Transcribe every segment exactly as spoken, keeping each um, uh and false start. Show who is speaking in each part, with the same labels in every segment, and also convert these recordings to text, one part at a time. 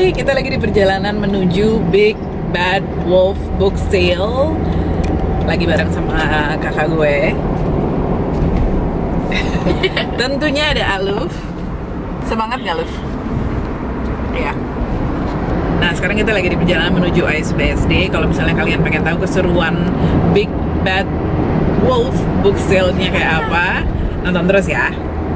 Speaker 1: Yeay, kita lagi di perjalanan menuju Big Bad Wolf Book Sale. Lagi bareng sama kakak gue. Tentunya ada Aluf. Semangat gak, Aluf? Iya. Nah, sekarang kita lagi di perjalanan menuju I S B S D. Kalau misalnya kalian pengen tahu keseruan Big Bad Wolf Book Sale-nya kayak apa, nonton terus ya.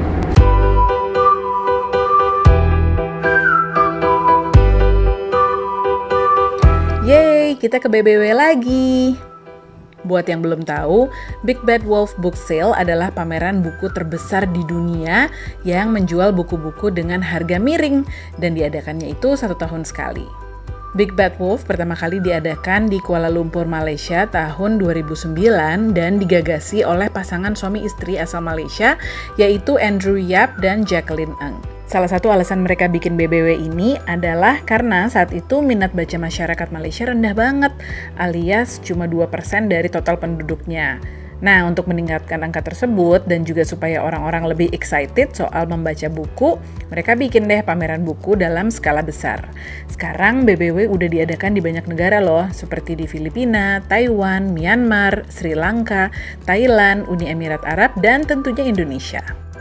Speaker 1: Yeay, kita ke B B W lagi. Buat yang belum tahu, Big Bad Wolf Book Sale adalah pameran buku terbesar di dunia yang menjual buku-buku dengan harga miring dan diadakannya itu satu tahun sekali. Big Bad Wolf pertama kali diadakan di Kuala Lumpur, Malaysia tahun dua ribu sembilan dan digagasi oleh pasangan suami istri asal Malaysia yaitu Andrew Yap dan Jacqueline Ng. Salah satu alasan mereka bikin B B W ini adalah karena saat itu minat baca masyarakat Malaysia rendah banget, alias cuma dua persen dari total penduduknya. Nah, untuk meningkatkan angka tersebut dan juga supaya orang-orang lebih excited soal membaca buku, mereka bikin deh pameran buku dalam skala besar. Sekarang B B W udah diadakan di banyak negara loh, seperti di Filipina, Taiwan, Myanmar, Sri Lanka, Thailand, Uni Emirat Arab, dan tentunya Indonesia.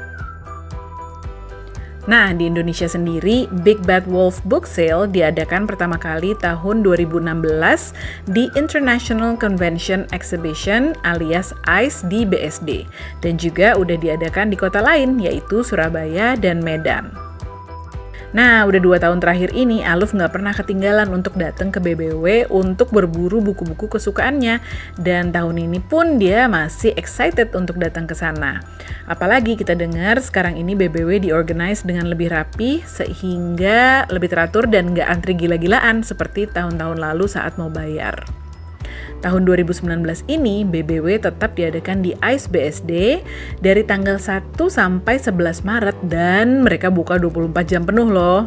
Speaker 1: Nah, di Indonesia sendiri, Big Bad Wolf Book Sale diadakan pertama kali tahun dua ribu enam belas di International Convention Exhibition alias I C E di B S D dan juga udah diadakan di kota lain yaitu Surabaya dan Medan. Nah, udah dua tahun terakhir ini, Aluf nggak pernah ketinggalan untuk datang ke B B W untuk berburu buku-buku kesukaannya. Dan tahun ini pun dia masih excited untuk datang ke sana. Apalagi kita dengar sekarang ini B B W diorganize dengan lebih rapi, sehingga lebih teratur dan nggak antri gila-gilaan seperti tahun-tahun lalu saat mau bayar. Tahun dua ribu sembilan belas ini, B B W tetap diadakan di I S B S D dari tanggal satu sampai sebelas Maret dan mereka buka dua puluh empat jam penuh loh.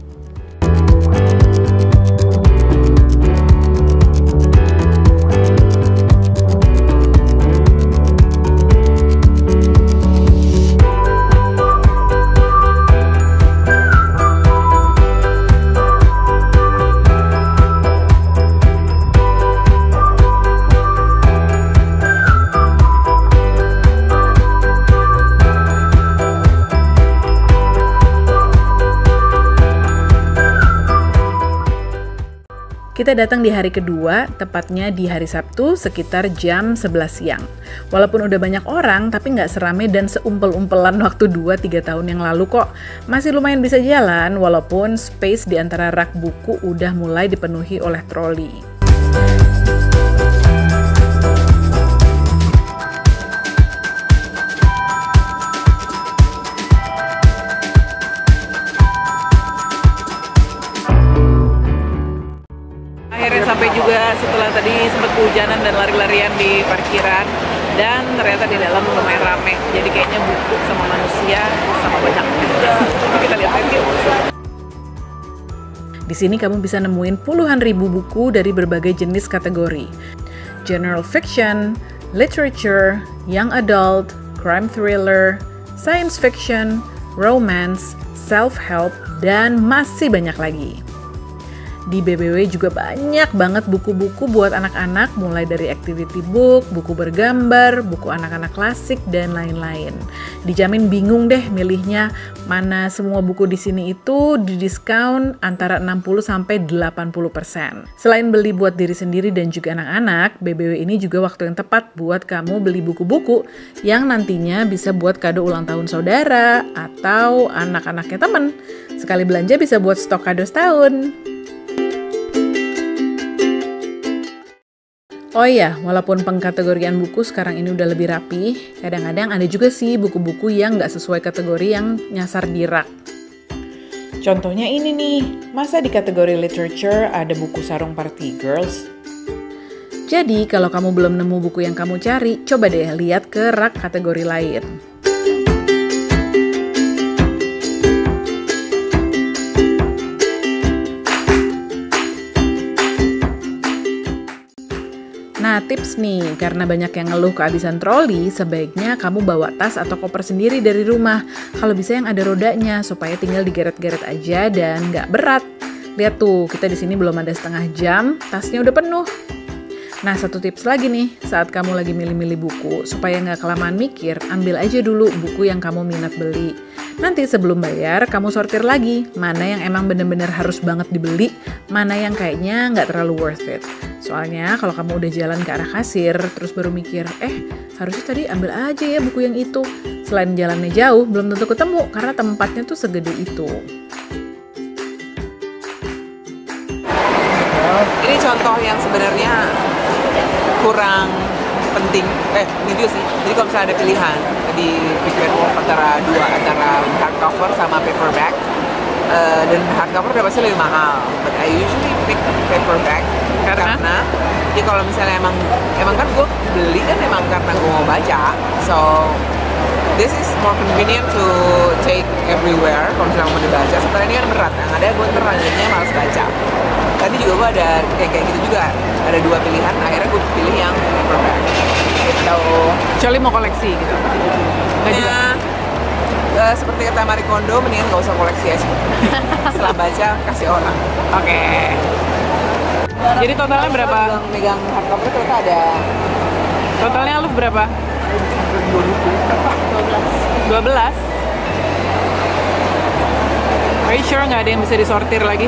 Speaker 1: Kita datang di hari kedua, tepatnya di hari Sabtu sekitar jam sebelas siang. Walaupun udah banyak orang, tapi nggak serame dan seumpel-umpelan waktu dua tiga tahun yang lalu kok. Masih lumayan bisa jalan, walaupun space di antara rak buku udah mulai dipenuhi oleh troli. Sampai juga setelah tadi sempat kehujanan dan lari-larian di parkiran dan ternyata di dalam lumayan rame, jadi kayaknya buku sama manusia sama banyak juga. Kita lihat aja. Di sini kamu bisa nemuin puluhan ribu buku dari berbagai jenis kategori: general fiction, literature, young adult, crime thriller, science fiction, romance, self-help, dan masih banyak lagi. Di B B W juga banyak banget buku-buku buat anak-anak, mulai dari activity book, buku bergambar, buku anak-anak klasik, dan lain-lain. Dijamin bingung deh milihnya, mana semua buku di sini itu didiskon antara enam puluh sampai delapan puluh persen. Selain beli buat diri sendiri dan juga anak-anak, B B W ini juga waktu yang tepat buat kamu beli buku-buku yang nantinya bisa buat kado ulang tahun saudara atau anak-anaknya temen. Sekali belanja bisa buat stok kado setahun. Oh iya, walaupun pengkategorian buku sekarang ini udah lebih rapi, kadang-kadang ada juga sih buku-buku yang nggak sesuai kategori yang nyasar di rak. Contohnya ini nih, masa di kategori literature ada buku Sarung Party Girls? Jadi, kalau kamu belum nemu buku yang kamu cari, coba deh lihat ke rak kategori lain. Nah, tips nih, karena banyak yang ngeluh kehabisan troli, sebaiknya kamu bawa tas atau koper sendiri dari rumah. Kalau bisa yang ada rodanya, supaya tinggal digeret-geret aja dan nggak berat. Lihat tuh, kita di sini belum ada setengah jam, tasnya udah penuh. Nah, satu tips lagi nih, saat kamu lagi milih-milih buku, supaya nggak kelamaan mikir, ambil aja dulu buku yang kamu minat beli. Nanti sebelum bayar, kamu sortir lagi, mana yang emang bener-bener harus banget dibeli, mana yang kayaknya nggak terlalu worth it. Soalnya kalau kamu udah jalan ke arah kasir, terus baru mikir, eh harusnya tadi ambil aja ya buku yang itu. Selain jalannya jauh, belum tentu ketemu, karena tempatnya tuh segede itu.
Speaker 2: Ini contoh yang sebenarnya kurang penting, eh ini juga sih. Jadi kalau misalnya ada pilihan di Big Bad Wolf antara dua, antara hardcover sama paperback, uh, dan hardcover udah pasti lebih mahal. But I usually pick paperback karena, karena ya kalau misalnya emang emang kan gue beli kan emang karena gue mau baca, so this is more convenient to take everywhere kalau misalnya mau dibaca. Setelah ini kan berat, yang ada gue terlanjutnya malas baca. Tadi juga gue ada kayak kayak gitu juga, ada dua pilihan, akhirnya gue pilih yang paperback gitu.
Speaker 1: Kecuali mau koleksi gitu.
Speaker 2: Nggak juga. Uh, seperti kata Marie Kondo, mendingan gak usah koleksi aja. Setelah baca, kasih orang.
Speaker 1: Oke. Okay. Jadi totalnya berapa?
Speaker 2: Megang, megang hardcover ternyata ada.
Speaker 1: Totalnya lu berapa? dua belas. Are you sure nggak ada yang bisa disortir lagi?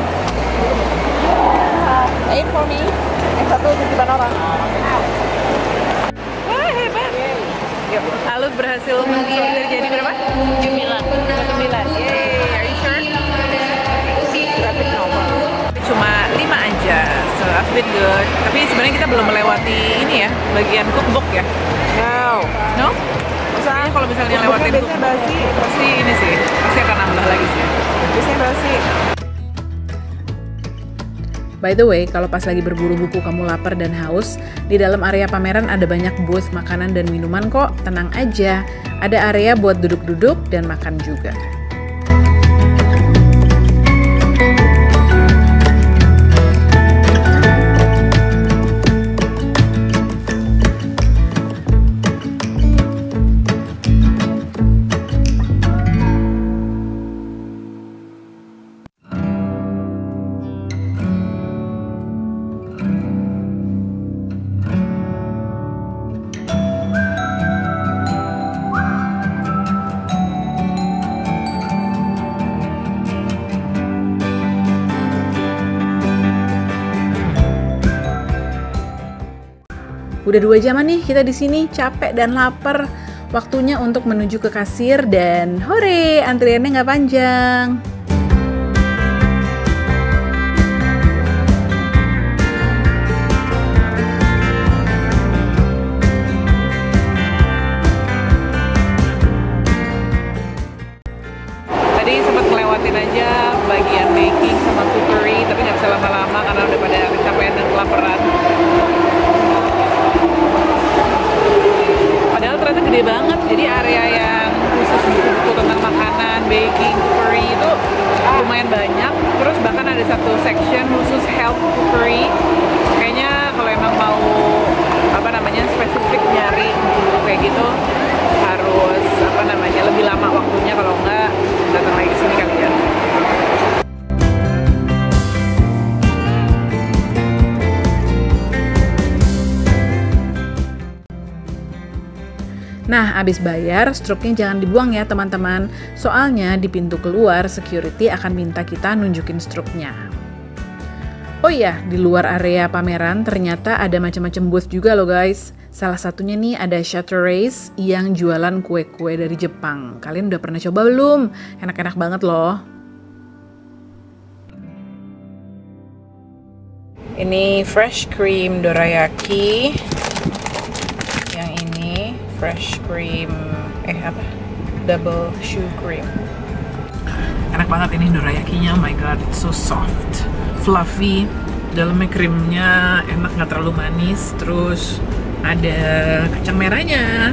Speaker 2: Eight for me. Yang satu titipan orang.
Speaker 1: Wah, hebat. Yuk, Alus berhasil mensortir jadi berapa? sembilan. sembilan. Yeay, are you sure?
Speaker 2: Graphic novel.
Speaker 1: Cuma lima aja, so I've been good. Tapi sebenarnya kita belum melewati ini ya, bagian cookbook ya.
Speaker 2: No.
Speaker 1: No? Kayaknya kalau misalnya lewatin
Speaker 2: biasanya basi.
Speaker 1: pasti ini sih, pasti akan nambah lagi sih.
Speaker 2: Biasanya basi.
Speaker 1: By the way, kalau pas lagi berburu buku kamu lapar dan haus, di dalam area pameran ada banyak booth makanan dan minuman kok, tenang aja. Ada area buat duduk-duduk dan makan juga. Udah dua jaman nih kita di sini, capek dan lapar. Waktunya untuk menuju ke kasir dan hore, antriannya nggak panjang. Tadi sempat ngelewatin aja bagian baking sama cookery, tapi nggak bisa lama-lama karena udah pada kecapean dan kelaparan. Padahal ternyata gede banget, jadi area yang khusus buku-buku tentang makanan, baking, cookery itu lumayan banyak. Terus bahkan ada satu section khusus health cookery. Kayaknya kalau emang mau apa namanya spesifik nyari buku kayak gitu harus apa namanya lebih lama waktunya, kalau enggak datang lagi ke sini kali ya. Nah, abis bayar, struknya jangan dibuang ya teman-teman. Soalnya di pintu keluar, security akan minta kita nunjukin struknya. Oh iya, di luar area pameran ternyata ada macam-macam booth juga loh guys. Salah satunya nih ada Chateraise yang jualan kue-kue dari Jepang. Kalian udah pernah coba belum? Enak-enak banget loh. Ini fresh cream dorayaki. Yang ini fresh cream, eh apa? Double shoe cream. Enak banget ini dorayakinya, oh my god, so soft, fluffy. Dalamnya krimnya enak, nggak terlalu manis. Terus ada kacang merahnya.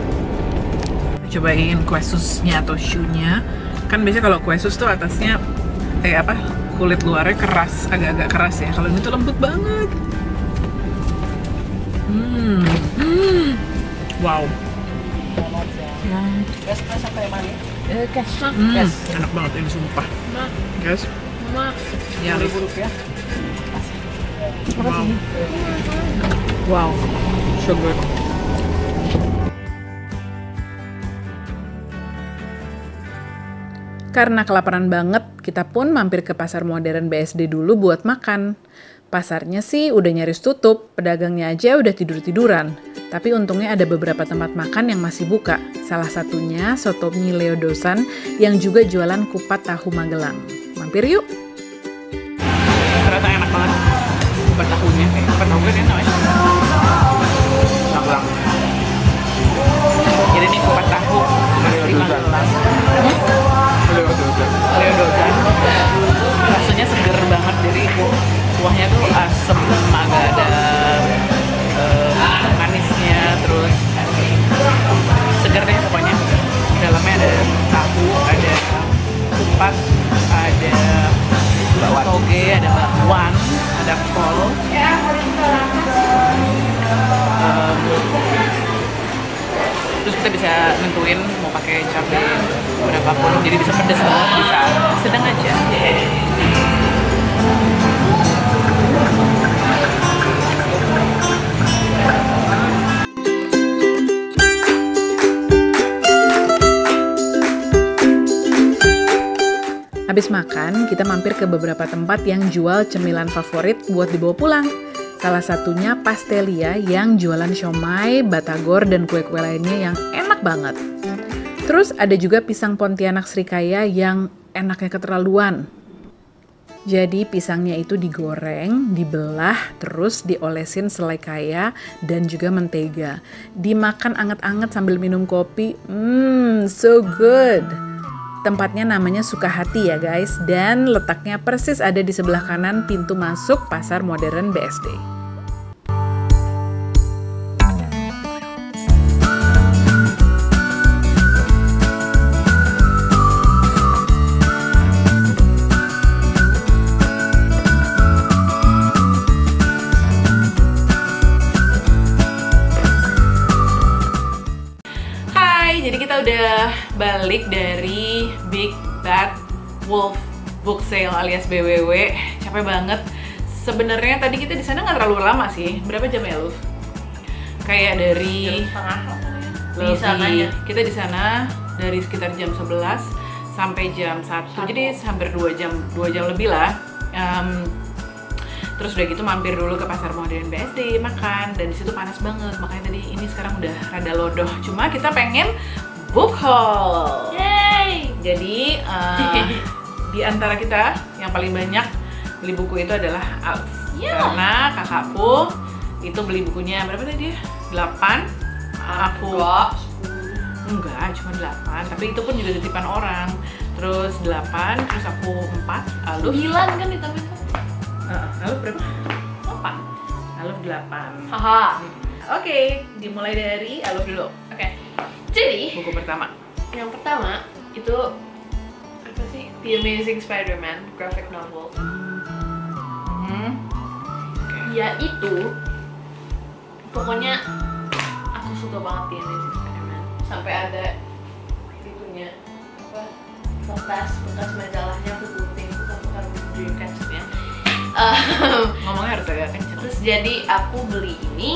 Speaker 1: Cobain kue susnya atau shoe-nya. Kan biasanya kalau kue sus tuh atasnya eh apa? Kulit luarnya keras, agak-agak keras ya. Kalau ini tuh lembut banget. Hmm. Hmm. Wow.
Speaker 2: Gas sampai mana?
Speaker 1: Hmm. Enak banget ini sumpah. Guys.
Speaker 3: cuma
Speaker 2: Ya,
Speaker 3: sepuluh ribu rupiah.
Speaker 2: Wow. Wow, so good.
Speaker 1: Karena kelaparan banget, kita pun mampir ke pasar modern B S D dulu buat makan. Pasarnya sih udah nyaris tutup, pedagangnya aja udah tidur-tiduran. Tapi untungnya ada beberapa tempat makan yang masih buka. Salah satunya Soto Mie Leo Dosan yang juga jualan kupat tahu Magelang. Mampir yuk!
Speaker 2: Ternyata enak banget kupat tahunya. Eh, kupat tahu kan enak ya? Magelang. Jadi ini kupat tahu asli Magelang. Leo Dosan. Leo Dosan. Rasanya seger banget, jadi kuahnya tuh asem, agak ada uh, manisnya, terus seger deh pokoknya. Dalamnya ada tahu, ada kupat, ada toge, ada bakwan, ada kol. Um, terus kita bisa nentuin mau pakai cabai berapapun, jadi bisa pedas banget, bisa sedang aja.
Speaker 1: Habis makan, kita mampir ke beberapa tempat yang jual cemilan favorit buat dibawa pulang. Salah satunya Pastelia yang jualan siomay, batagor, dan kue-kue lainnya yang enak banget. Terus ada juga pisang Pontianak Srikaya yang enaknya keterlaluan. Jadi pisangnya itu digoreng, dibelah, terus diolesin selai kaya dan juga mentega. Dimakan anget-anget sambil minum kopi, mmm, so good! Tempatnya namanya Sukahati ya guys, dan letaknya persis ada di sebelah kanan pintu masuk pasar modern B S D.
Speaker 3: Jadi kita udah balik dari Big Bad Wolf Book Sale alias B W W. Capek banget. Sebenarnya tadi kita di sana nggak terlalu lama sih. Berapa jam ya, Luf? Kayak dari
Speaker 4: setengah
Speaker 3: lebih. Di sananya. Kita di sana dari sekitar jam sebelas sampai jam satu. Jadi hampir dua jam, dua jam lebih lah. Um, Terus udah gitu mampir dulu ke pasar modern B S D makan, dan disitu panas banget, makanya tadi ini sekarang udah rada lodoh. Cuma kita pengen book haul.
Speaker 4: Yeay!
Speaker 3: Jadi uh, di antara kita yang paling banyak beli buku itu adalah Alf.
Speaker 4: Yeah.
Speaker 3: Karena kakakku itu beli bukunya berapa tadi dia? delapan. Aku enggak, cuma delapan. Tapi itu pun juga titipan orang. Terus delapan, terus aku empat. Aluf
Speaker 4: sembilan kan ditambah.
Speaker 3: Uh, Aluf berapa? delapan. Aluf delapan.
Speaker 4: Haha.
Speaker 3: Hmm. Oke, okay, dimulai dari Aluf dulu.
Speaker 4: Oke. Okay. Jadi,
Speaker 3: buku pertama.
Speaker 4: Yang pertama itu apa sih? The Amazing Spider-Man graphic novel.
Speaker 3: Hmm. Okay.
Speaker 4: Ya itu pokoknya aku suka banget The Amazing Spider-Man. Sampai ada itunya apa? Bekas bekas majalahnya aku gunting, bukan bukan Dreamcatcher ya. Um,
Speaker 3: Ngomongnya harus agak kenceng.
Speaker 4: Terus jadi aku beli ini,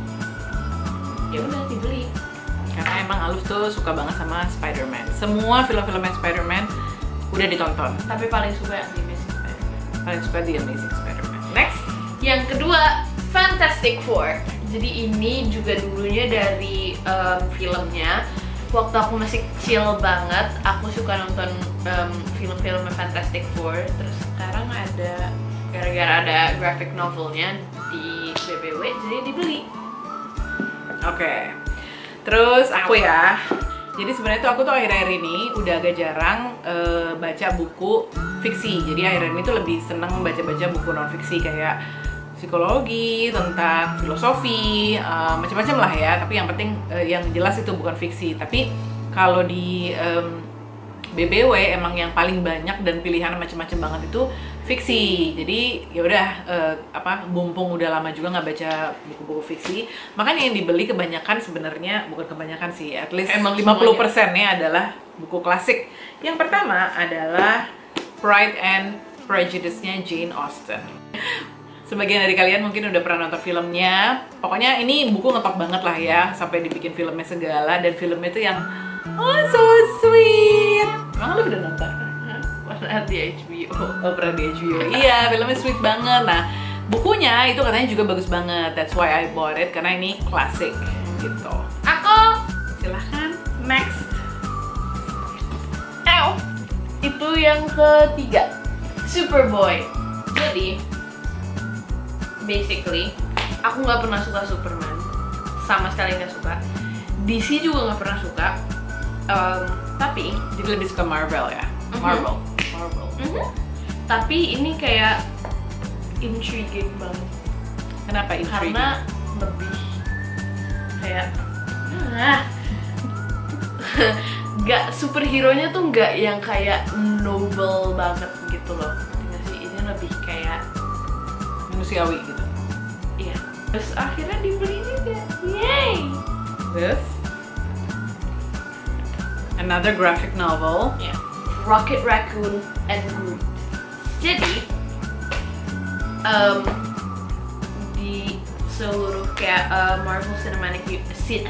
Speaker 4: ya udah dibeli.
Speaker 3: Karena emang Aluf tuh suka banget sama Spider-Man. Semua film-filmnya Spider-Man udah ditonton.
Speaker 4: Tapi paling suka The Amazing Spider-Man.
Speaker 3: Paling suka The Amazing Spider-Man. Next.
Speaker 4: Yang kedua, Fantastic Four. Jadi ini juga dulunya dari um, filmnya. Waktu aku masih kecil banget, aku suka nonton um, film-film Fantastic Four. Terus sekarang ada gara-gara ada graphic novelnya di B B W, jadi dibeli.
Speaker 3: Oke. Okay. Terus aku ya. Jadi sebenarnya tuh aku tuh akhir-akhir ini udah agak jarang uh, baca buku fiksi. Jadi akhir-akhir ini tuh lebih seneng baca-baca buku non fiksi kayak psikologi, tentang filosofi, uh, macam-macam lah ya. Tapi yang penting uh, yang jelas itu bukan fiksi. Tapi kalau di um, B B W emang yang paling banyak dan pilihan macam-macam banget itu fiksi. Jadi ya udah uh, apa mumpung udah lama juga nggak baca buku-buku fiksi, makanya yang dibeli kebanyakan sebenarnya bukan kebanyakan sih, at least emang lima puluh persennya adalah buku klasik. Yang pertama adalah Pride and Prejudice-nya Jane Austen. Sebagian dari kalian mungkin udah pernah nonton filmnya. Pokoknya ini buku ngetop banget lah ya, sampai dibikin filmnya segala. Dan filmnya itu yang oh so sweet. Emang lu udah nonton?
Speaker 4: Pernah di H B O.
Speaker 3: Oh pernah di H B O. Iya, filmnya sweet banget. Nah, bukunya itu katanya juga bagus banget. That's why I bought it, karena ini klasik gitu.
Speaker 4: Aku
Speaker 3: Silahkan, next.
Speaker 4: Ew. Itu yang ketiga, Superboy. Jadi basically aku nggak pernah suka Superman, sama sekali nggak suka. D C juga nggak pernah suka. Um, tapi
Speaker 3: Jadi lebih suka Marvel ya? Marvel. Marvel.
Speaker 4: mhm. Tapi ini kayak intriguing banget
Speaker 3: Kenapa intriguing?
Speaker 4: karena lebih kayak ah, nggak superhero-nya tuh nggak yang kayak noble banget gitu loh. Nggak sih, ini lebih kayak
Speaker 3: Manusiawi gitu.
Speaker 4: iya. Terus akhirnya dibeli juga, yay!
Speaker 3: This another graphic novel.
Speaker 4: Ya, Rocket Raccoon and Groot. Jadi um, di seluruh kayak uh, Marvel Cinematic U- Cin-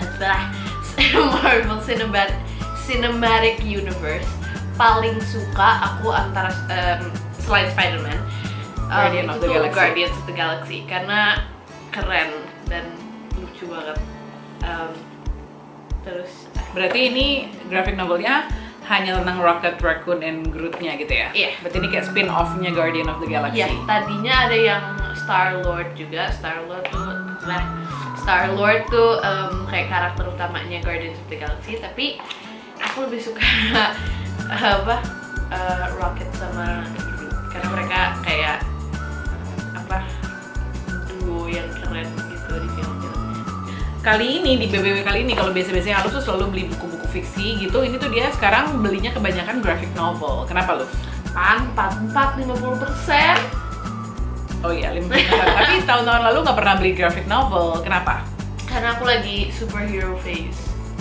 Speaker 4: Marvel Cinematic Cinematic Universe paling suka aku antara um, selain Spider-Man, um,
Speaker 3: Guardian of
Speaker 4: itu
Speaker 3: the
Speaker 4: tuh
Speaker 3: Galaxy.
Speaker 4: Guardians of the Galaxy karena keren dan lucu banget. Um, terus
Speaker 3: Berarti ini graphic novelnya hanya tentang Rocket Raccoon and Groot-nya gitu ya?
Speaker 4: Iya.
Speaker 3: Berarti ini kayak spin-off-nya Guardian of the Galaxy.
Speaker 4: ya, tadinya ada yang Star Lord juga. Star Lord tuh, nah, Star Lord tuh um, kayak karakter utamanya Guardians of the Galaxy. Tapi aku lebih suka apa uh, Rocket sama Groot karena mereka kayak apa duo yang keren gitu di film-filmnya.
Speaker 3: Kali ini di B B W kali ini kalau biasa-biasanya Alus tuh selalu beli buku-buku fiksi gitu. Ini tuh dia sekarang belinya kebanyakan graphic novel. Kenapa Luf?
Speaker 4: Pan empat empat lima puluh persen.
Speaker 3: Oh iya, lima puluh persen. Tapi tahun-tahun lalu nggak pernah beli graphic novel. Kenapa?
Speaker 4: Karena aku lagi superhero phase.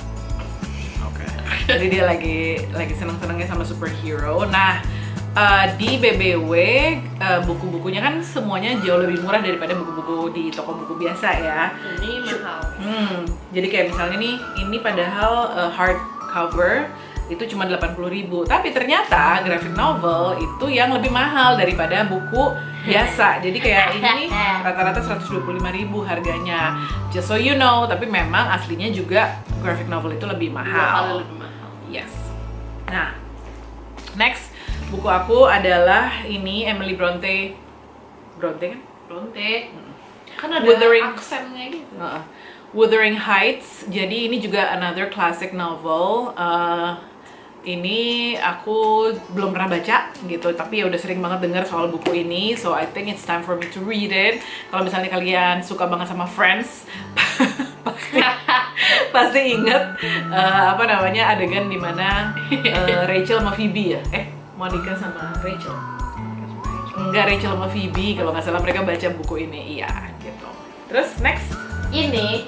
Speaker 3: Oke. Jadi dia lagi lagi seneng-senengnya sama superhero. Nah, uh, di B B W uh, buku-bukunya kan semuanya jauh lebih murah daripada buku-buku di toko buku biasa ya.
Speaker 4: Ini mahal.
Speaker 3: Hmm, jadi kayak misalnya nih, ini padahal uh, hardcover itu cuma delapan puluh ribu, tapi ternyata graphic novel itu yang lebih mahal daripada buku biasa. Jadi kayak ini rata-rata seratus dua puluh lima ribu harganya. Just so you know, tapi memang aslinya juga graphic novel itu lebih
Speaker 4: Dua kali
Speaker 3: mahal.
Speaker 4: lebih mahal.
Speaker 3: Yes. Nah, next buku aku adalah ini Emily Bronte. Bronte kan?
Speaker 4: Bronte. Kan ada
Speaker 3: Wuthering-
Speaker 4: aksennya gitu.
Speaker 3: Uh, Wuthering Heights. Jadi ini juga another classic novel. Uh, ini aku belum pernah baca gitu, tapi ya udah sering banget dengar soal buku ini. So I think it's time for me to read it. Kalau misalnya kalian suka banget sama Friends, pasti pasti inget uh, apa namanya adegan dimana uh, Rachel sama Phoebe ya? Eh, Monica sama Rachel. Enggak, Rachel sama Phoebe kalau nggak salah mereka baca buku ini. Iya gitu. Terus next.
Speaker 4: Ini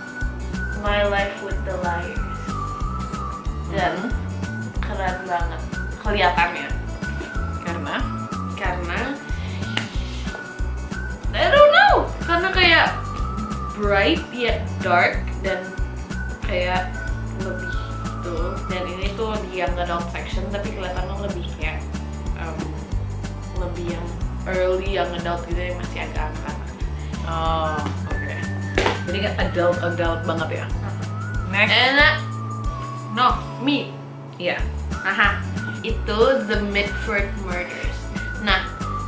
Speaker 4: My Life with the Liars. Dan keren banget kelihatannya.
Speaker 3: Karena
Speaker 4: Karena I don't know. Karena kayak bright yet dark dan kayak lebih tuh. Dan ini tuh di young adult section tapi kelihatannya lebih kayak um, lebih yang early young adult gitu yang masih agak anak-anak.
Speaker 3: oh oke. Jadi kan adult adult banget ya. Next.
Speaker 4: Enak. No, me.
Speaker 3: Iya.
Speaker 4: Aha. Itu The Mitford Murders. Nah,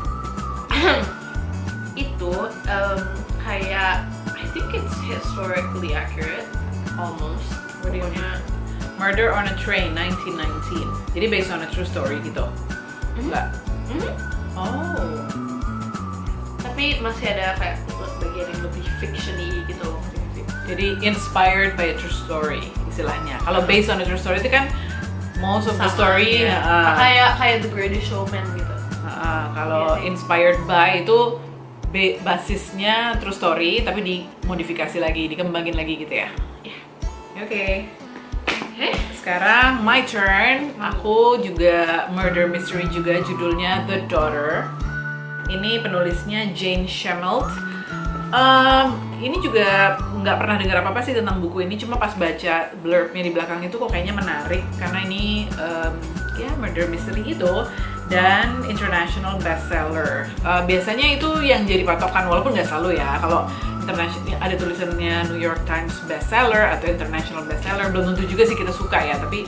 Speaker 4: itu um, kayak I think it's historically accurate almost.
Speaker 3: What do you mean? Murder on a Train nineteen nineteen. Jadi based on a true story gitu. Enggak.
Speaker 4: Mhm.
Speaker 3: Oh.
Speaker 4: Tapi masih ada kayak bagian yang lebih fiction-y gitu.
Speaker 3: Jadi inspired by a true story istilahnya. Kalau based on a true story itu kan most of the
Speaker 4: Sama,
Speaker 3: story
Speaker 4: ya.
Speaker 3: uh,
Speaker 4: kayak kayak The Greatest Showman gitu.
Speaker 3: uh, kalau
Speaker 4: Iya sih.
Speaker 3: inspired by itu be- basisnya true story tapi dimodifikasi lagi, dikembangin lagi gitu ya.
Speaker 4: Iya.
Speaker 3: Oke.
Speaker 4: Okay.
Speaker 3: Sekarang my turn. Aku juga murder mystery juga, judulnya The Daughter. Ini penulisnya Jane Shemelt. Um, ini juga nggak pernah dengar apa-apa sih tentang buku ini, cuma pas baca blurbnya di belakang itu kok kayaknya menarik karena ini um, ya murder mystery itu dan international bestseller. Uh, biasanya itu yang jadi patokan, walaupun nggak selalu ya. Kalau international ada tulisannya New York Times bestseller atau international bestseller, belum tentu juga sih kita suka ya. Tapi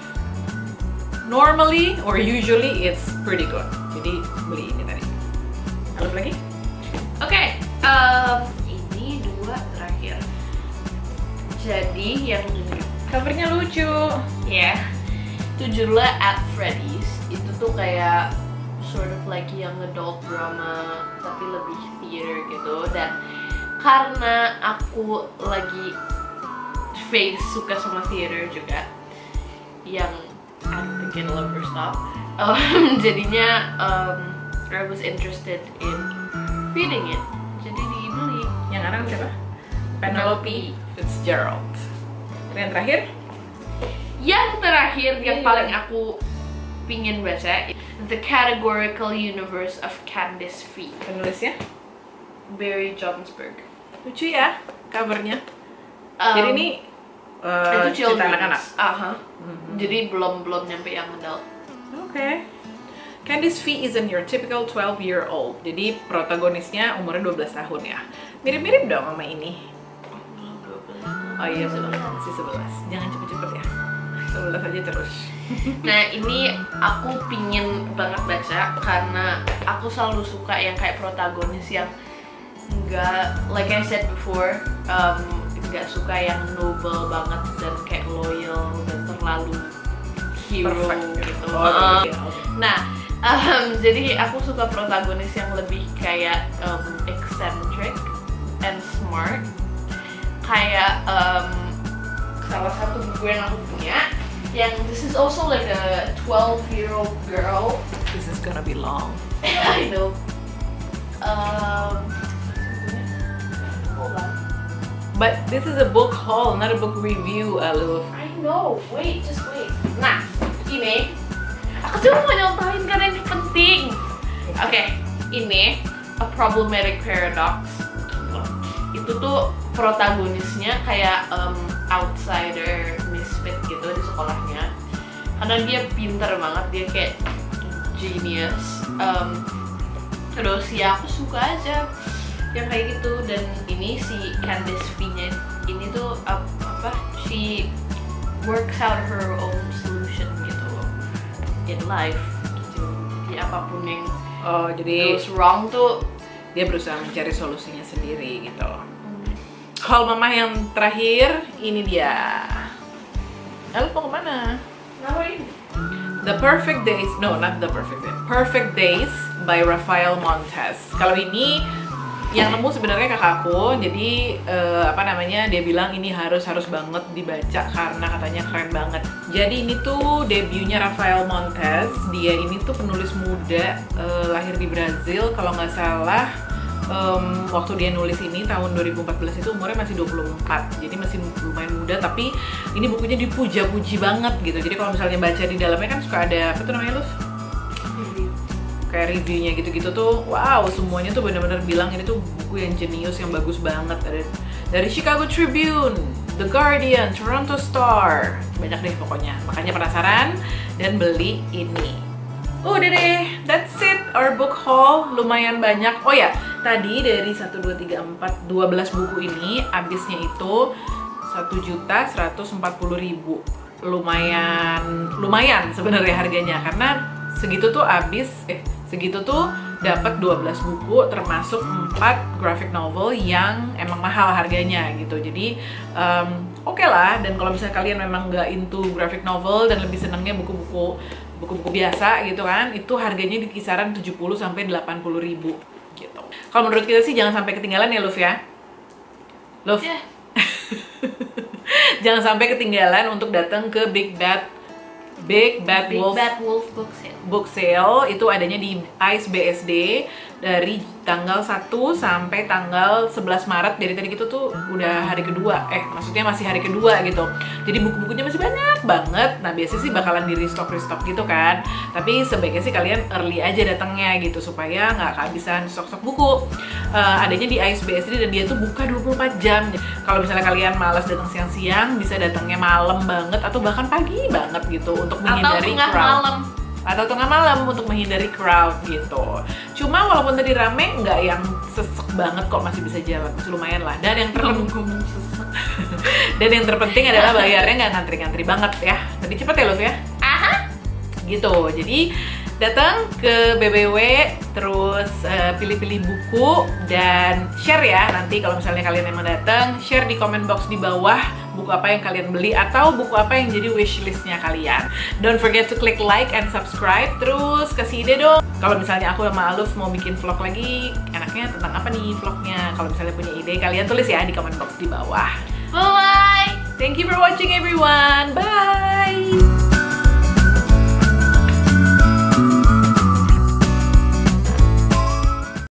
Speaker 3: normally or usually it's pretty good. Jadi beli ini tadi. Ada lagi?
Speaker 4: Oke, okay, um, ini dua terakhir. Jadi yang
Speaker 3: Covernya lucu.
Speaker 4: ya, yeah, itu judulnya At Freddy's. Itu tuh kayak sort of like young adult drama, tapi lebih theater gitu. Dan karena aku lagi face suka sama theater juga, yang I don't think I'll ever stop. Um, jadinya um, I was interested in reading it, jadi dibeli.
Speaker 3: Yang orang siapa? Penelope Fitzgerald. Dan yang terakhir?
Speaker 4: Yang terakhir yang
Speaker 3: Iya.
Speaker 4: paling aku pingin baca, The Categorical Universe of Candice Fee,
Speaker 3: Penulisnya?
Speaker 4: Barry Johnsberg.
Speaker 3: Lucu ya covernya.
Speaker 4: Um,
Speaker 3: Jadi ini uh,
Speaker 4: itu
Speaker 3: cerita
Speaker 4: children's.
Speaker 3: anak-anak.
Speaker 4: Aha.
Speaker 3: Mhm.
Speaker 4: Jadi belum belum nyampe yang adult.
Speaker 3: Oke. Okay. Candice Fee isn't your typical twelve year old. Jadi protagonisnya umurnya dua belas tahun ya. Mirip-mirip dong sama ini. Oh iya, belum. Masih sebelas. Jangan cepet-cepet ya. sebelas aja terus.
Speaker 4: Nah ini aku pingin banget baca karena aku selalu suka yang kayak protagonis yang nggak, like I said before, um, nggak suka yang noble banget dan kayak loyal dan terlalu hero
Speaker 3: Perfect
Speaker 4: gitu.
Speaker 3: Oh,
Speaker 4: Uh,
Speaker 3: oke, oke.
Speaker 4: Nah, um, jadi aku suka protagonis yang lebih kayak um, eccentric and smart. Kayak um, salah satu buku yang aku punya, yang this is also like a twelve year old girl.
Speaker 3: This is gonna be long.
Speaker 4: I know. Um, hold on.
Speaker 3: But this is a book haul, not a book review, Aluf.
Speaker 4: I know. Wait, just wait. Nah, ini aku cuma mau nyontohin karena ini penting. Oke, okay, ini A Problematic Paradox. Itu tuh protagonisnya kayak um, outsider, misfit gitu di sekolahnya. Karena dia pinter banget, dia kayak genius. Um, terus ya aku suka aja yang kayak gitu. Dan ini si Candice Fee-nya ini tuh uh, apa? She works out her own solution gitu in life. Gitu. Jadi apapun yang
Speaker 3: Oh, jadi
Speaker 4: goes wrong tuh
Speaker 3: dia berusaha mencari solusinya sendiri gitu. Haul mama yang terakhir, ini dia. Aluf mau kemana?
Speaker 4: ngapain?
Speaker 3: The Perfect Days, no, not The Perfect Days. Perfect Days by Rafael Montes. Kalau ini yang nemu sebenarnya kakakku, jadi eh, apa namanya, dia bilang ini harus harus banget dibaca karena katanya keren banget. Jadi ini tuh debutnya Rafael Montes. Dia ini tuh penulis muda, eh, lahir di Brazil kalau nggak salah. Um, waktu dia nulis ini tahun dua ribu empat belas itu umurnya masih dua puluh empat, jadi masih lumayan muda, tapi ini bukunya dipuja-puji banget gitu. Jadi kalau misalnya baca di dalamnya kan suka ada apa tuh namanya, Luf? Kayak reviewnya gitu-gitu tuh, wow, semuanya tuh benar-benar bilang ini tuh buku yang jenius, yang bagus banget. Ada dari Chicago Tribune, The Guardian, Toronto Star, banyak deh pokoknya. Makanya penasaran dan beli ini. Udah deh, that's it, our book haul, lumayan banyak. Oh ya, tadi dari satu, dua, tiga, empat, dua belas buku ini, habisnya itu satu juta seratus empat puluh ribu. Lumayan, lumayan sebenarnya harganya, karena segitu tuh habis, eh segitu tuh dapat dua belas buku, termasuk empat graphic novel yang emang mahal harganya gitu. Jadi um, oke okay lah. Dan kalau misalnya kalian memang nggak into graphic novel dan lebih senangnya buku-buku buku-buku biasa gitu kan, itu harganya di kisaran tujuh puluh sampai delapan puluh ribu gitu. Kalau menurut kita sih jangan sampai ketinggalan ya, Luf ya. Luf.
Speaker 4: Yeah.
Speaker 3: Jangan sampai ketinggalan untuk datang ke Big Bad Big Bad
Speaker 4: Big
Speaker 3: Wolf
Speaker 4: Bad Wolf Book Sale.
Speaker 3: Book Sale itu adanya di Ice B S D dari tanggal satu sampai tanggal sebelas Maret. Dari tadi gitu tuh udah hari kedua, eh maksudnya masih hari kedua gitu. Jadi buku-bukunya masih banyak banget. Nah biasanya sih bakalan di restock restock gitu kan. Tapi sebaiknya sih kalian early aja datangnya gitu supaya nggak kehabisan stok-stok buku. Uh, adanya di Ice B S D dan dia tuh buka dua puluh empat jam. Kalau misalnya kalian malas datang siang-siang, bisa datangnya malam banget atau bahkan pagi banget gitu untuk menghindari
Speaker 4: Atau tengah
Speaker 3: crowd.
Speaker 4: malam.
Speaker 3: Atau tengah malam untuk menghindari crowd gitu. Cuma walaupun tadi rame, nggak yang sesek banget kok, masih bisa jalan, masih lumayan lah. Dan yang terpenting dan yang terpenting adalah bayarnya nggak ngantri-ngantri banget ya. Tadi cepet ya Luf ya?
Speaker 4: Aha.
Speaker 3: Gitu. Jadi datang ke B B W, terus uh, pilih-pilih buku dan share ya. Nanti kalau misalnya kalian emang datang, share di comment box di bawah buku apa yang kalian beli atau buku apa yang jadi wishlistnya kalian. Don't forget to click like and subscribe. Terus kasih ide dong. Kalau misalnya aku sama Aluf mau bikin vlog lagi, enaknya tentang apa nih vlognya? Kalau misalnya punya ide, kalian tulis ya di comment box di bawah.
Speaker 4: Bye.
Speaker 3: Thank you for watching everyone. Bye.